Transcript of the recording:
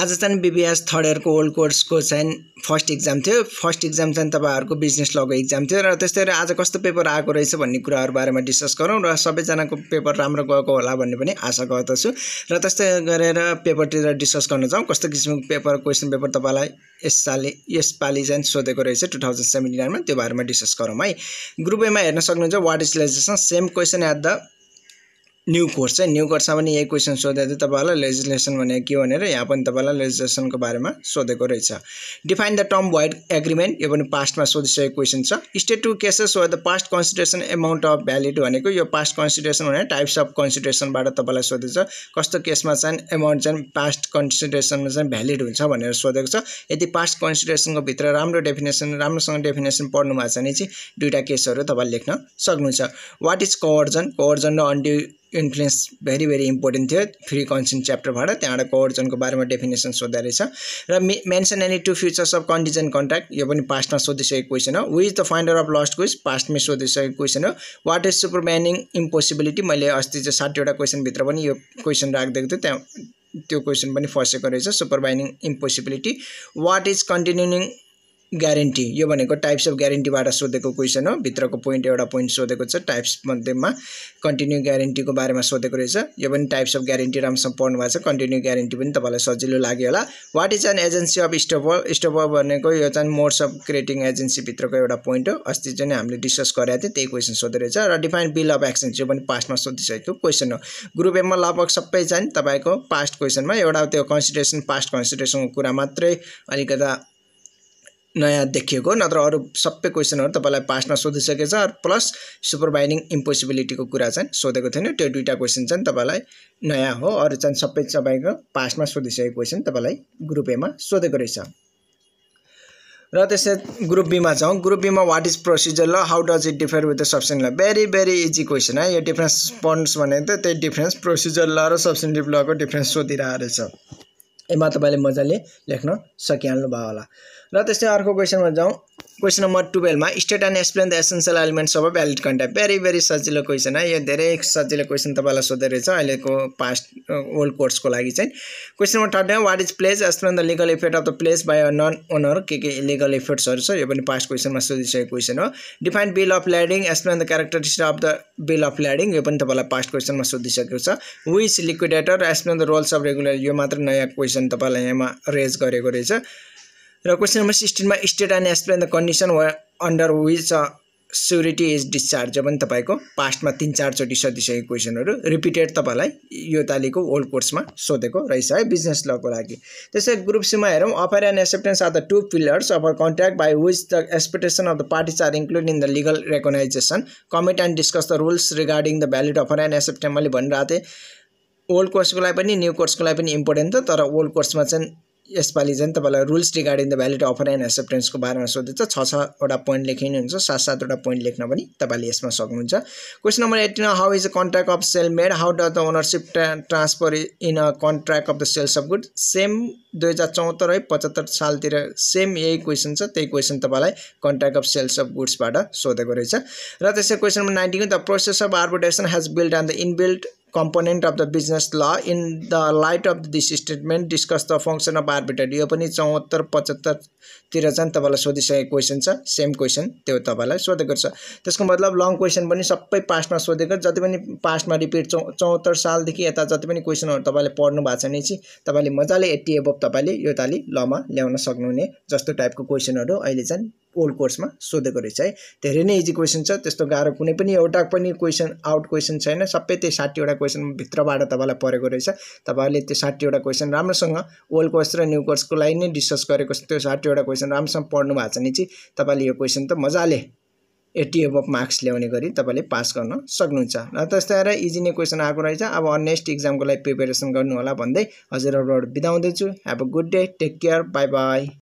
आज चाहिँ BBS third इयरको ओल्ड कोर्सको चाहिँ फर्स्ट एक्जाम थियो। फर्स्ट एक्जाम चाहिँ तपाईहरुको बिजनेस लको एक्जाम थियो र त्यस्तै गरी आज कस्तो पेपर आएको रहेछ भन्ने कुराहरु बारेमा डिस्कस गरौँ र सबैजनाको पेपर राम्रो गएको होला भन्ने पनि आशा गर्दछु र त्यस्तै गरेर पेपरतिर डिस्कस गर्न जाउँ कस्तो किसिमको पेपर क्वेशन पेपर तपाईलाई यसपालि चाहिँ सोधेको रहेछ 2079 मा त्यो बारेमा डिस्कस गरौँ है। ग्रुप ए मा हेर्न सक्नुहुन्छ what is legislation same question at the new course है। न्यू कोर्समा पनि यही क्वेशन सोधेको थियो तपाईलाई लेजिस्लेसन भनेको के भनेर, यहाँ पनि तपाईलाई लेजिस्लेसनको बारेमा सोधेको रहेछ। Define the term void agreement यो पनि पास्टमा सोधिसकेको क्वेशन छ। State two cases where the past consideration amount of valid भनेको यो पास्ट कन्सिडरेसन भने टाइप्स अफ कन्सिडरेसनबाट तपाईलाई सोधेछ कस्तो केसमा चाहिँ अमाउन्ट चाहिँ पास्ट कन्सिडरेसनमा चाहिँ भ्यालिड हुन्छ भनेर सोधेको छ। यदि पास्ट कन्सिडरेसनको भित्र राम्रोसँग डेफिनेसन पढ्नु भएको छ भने चाहिँ दुईटा केसहरु तपाईले लेख्न सक्नुहुन्छ। व्हाट इज कोअर्जन कोअर्जन र अनड्यू इन्फ्लुएन्स भेरी इम्पोर्टेन्ट थियो फ्री कन्सेन्ट च्याप्टरबाट, त्यहाँबाट कोअर्जनको बारेमा डेफिनेसन सोध्दा रहेछ। र mention any two features of contingent contract यो पनि पास्टमा सोधिसकेको क्वेशन हो। Who is the finder of lost goods पास्टमै सोधिसकेको क्वेशन हो। व्हाट इज सुपरमाइनिङ इम्पोसिबिलिटी मैले अस्ति चाहिँ 60 वटा क्वेशन भित्र पनि यो क्वेशन राख्दिएको थिएँ, त्यहाँ त्यो क्वेशन पनि फसेको रहेछ supervening impossibility. What is continuing guarantee यो भनेको टाइप्स अफ ग्यारेन्टीबाट सोधेको क्वेशन हो। भित्रको पोइन्ट एउटा पोइन्ट सोधेको छ टाइप्स मध्येमा कन्टिन्यू ग्यारेन्टीको बारेमा सोधेको रहेछ। यो पनि टाइप्स अफ ग्यारेन्टी राम्रोसँग पढ्नु भएको छ, कन्टिन्यू ग्यारेन्टी पनि तपाईलाई सजिलो लाग्यो होला। What is an agency of estoppel भनेको यो चाहिँ मोड्स अफ क्रिएटिङ एजेन्सी भित्रको एउटा पोइन्ट हो। अस्ति चाहिँ हामीले डिस्कस गरेका थियौँ त्यही क्वेशन सोधे रहेछ। र डिफाइन बिल अफ एक्सचेन्ज यो पनि पास्टमा सोधिसकेको क्वेशन हो। ग्रुप एमा लगभग सबै चाहिँ तपाईको पास्ट क्वेशनमा एउटा त्यो कन्सिडरेसन पास्ट कन्सिडरेसनको कुरा मात्रै अलिकता नयाँ देखिएको, नत्र अरु सबै क्वेशनहरु तपाईलाई पास्टमा सोधिसकेको छ। प्लस सुपरमाइनिङ इम्पोसिबिलिटीको कुरा चाहिँ सोधेको थिएन, त्यो दुईटा क्वेशन चाहिँ तपाईलाई नयाँ हो। अरु चाहिँ सबै तपाईको पास्टमा सोधिसकेको क्वेशन तपाईलाई ग्रुप ए मा सोधेको रहेछ। र त्यसै ग्रुप बी मा जाउँ। ग्रुप बी मा what is procedure law how does it differ with the substantive law very easy question है। यो डिफरेन्स पढ्नुस् भनेको त त्यही डिफरेन्स प्रोसिजर ल र सब्स्टेन्टिभ ल को डिफरेन्स सोधिरहेको रहेछ। एमा तपाईले मजाले लेख्न सकिहाल्नु भयो होला। र त्यस्तै अर्को क्वेशनमा जाउँ। क्वेशन नम्बर 12 मा state and explain the essential elements of a valid contract very सजिलो क्वेशन है। यो धेरै सजिलो क्वेशन तपाईलाई सोधे रहेछ अहिलेको पास्ट ओल्ड कोर्सको लागि चाहिँ। Question number 13 what is pledge explain the legal effect of the pledge by a non owner के लीगल इफेक्ट्सहरु छ, यो पनि पास्ट क्वेशनमा सोधिसकेको क्वेशन हो। Define bill of landing explain the characteristics of the bill of landing यो पनि तपाईलाई पास्ट क्वेशनमा सोधिसकेको छ। Who is liquidator explain the roles of regular यो मात्र नयाँ क्वेशन तपाईलाई यहाँ रेज गरेको रहेछ। र क्वेशन नम्बर 16 मा state and explain the condition under which surety is discharge यो पनि तपाईको पास्टमा 3-4 चोटी सोधिसकेको क्वेशनहरु रिपिटेड तपाईलाई यो तालिको ओल्ड कोर्समा सोधेको रहेछ है बिजनेस लको लागि। त्यसै ग्रुप सी मा हेरौँ। Offer and acceptance are the two pillars of a contract by which the expectation of the parties are included in the legal recognization comment and discuss the rules regarding the valid offer and acceptance मैले भनिरहेको थिएँ। Old कोर्सको लागि पनि new कोर्सको लागि पनि important छ, तर ओल्ड कोर्समा चाहिँ यसपालि चाहिँ तपाईलाई rules regarding the valid offer and एक्सेप्टेन्सको बारेमा सोधेछ। 6 वटा पोइन्ट लेखिनुहुन्छ, 7 वटा पोइन्ट लेख्न पनि तपाईले यसमा सक्नुहुन्छ। Question number 18 how is a contract of sale made how does the ownership transfer in a contract of the sales of good same 2074 है 75 सालतिर सेम यही क्वेशन छ, त्यही क्वेशन तपाईलाई कन्ट्र्याक्ट अफ सेल्स अफ गुड्सबाट सोधेको रहेछ। र त्यसै question number 19 the process of arbitration has built and the inbuilt component of the business law in the light of this statement discuss the function of arbitrator यो पनि 74-75 तिर चाहिँ तपाईलाई सोधिसकेको क्वेशन छ। सेम क्वेशन त्यो तपाईलाई सोधेको छ। त्यसको मतलब लङ क्वेशन पनि सबै पास्टमा सोधेको, जति पनि पास्टमा रिपिट 74 सालदेखि यता जति पनि क्वेशनहरु तपाईले पढ्नु भएको छ भने चाहिँ तपाईले मजाले 80 एबभ तपाईले यो ताली लमा ल्याउन सक्नुहुने जस्तो टाइपको क्वेशनहरु अहिले चाहिँ ओल्ड कोर्समा सोधेको रहेछ है। धेरै नै इजी क्वेशन छ, त्यस्तो गाह्रो कुनै पनि एउटा पनि क्वेशन आउट क्वेशन छैन, सबै त्यही 60 वटा क्वेशन भित्रबाट तपाईलाई परेको रहेछ। तपाईहरुले त्यो 60 वटा क्वेशन राम्रोसँग ओल्ड कोर्स र न्यू कोर्सको लागि नै डिस्कस गरेको त्यो 60 वटा क्वेशन राम्रोसँग पढ्नु भएको छ भने चाहिँ तपाईले यो क्वेशन त मजाले 80 एबभ मार्क्स ल्याउने गरी तपाईले पास गर्न सक्नुहुन्छ। र त्यस्तै गरी इजी नै क्वेशन आएको रहेछ। अब नेक्स्ट एक्जामको लागि प्रिपरेसन गर्नु होला भन्दै हजुरहरुबाट बिदा हुँदैछु। Have a good day, take care, bye by.